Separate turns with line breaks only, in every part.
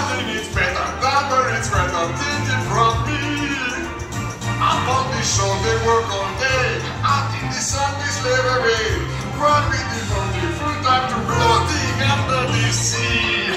Nothing is better, never is better, taken from me. Up on the shore they work all day, out in the sun they slave away. Run with the monkey, full time to floating under the sea.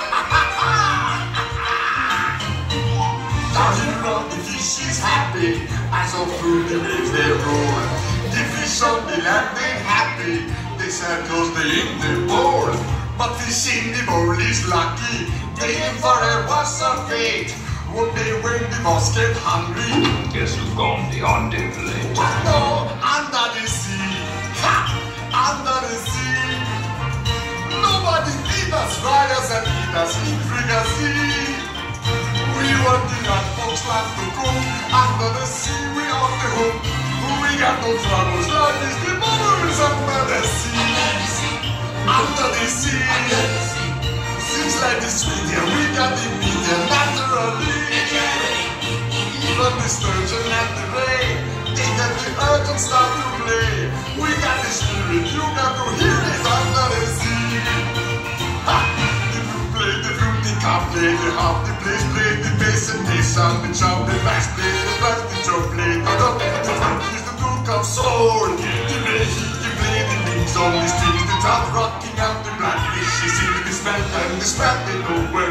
Down here on the fish is happy, as of through the waves they roll. The fish on the land ain't happy, they said cause they in the bowl. But fish in the bowl is lucky, they in for a worse of fate. Would they when the boss get hungry?
Guess who's gone beyond it late?
No, under the sea, ha! Under the sea. Nobody eat us, ride us and eat us in fricassee. We working on folks land to cook, under the sea we on the hook. We got no troubles, life is the bubbles under the sea. Under the sea. Seems like the sweet here, we got the meat here naturally. Even the sturgeon and the ray, they get the urge and start to play. We got the spirit, you got to hear it under the sea. Ha! The flute play, the flute, the cop play, the harp, the bass play, the bass and bass on the chop, the bass play, the bass, the joke play, the dub, the flute is the duke of soul. The way he play the things on the strings, the top rocking out the black fish, he sings the smell and the smell they know where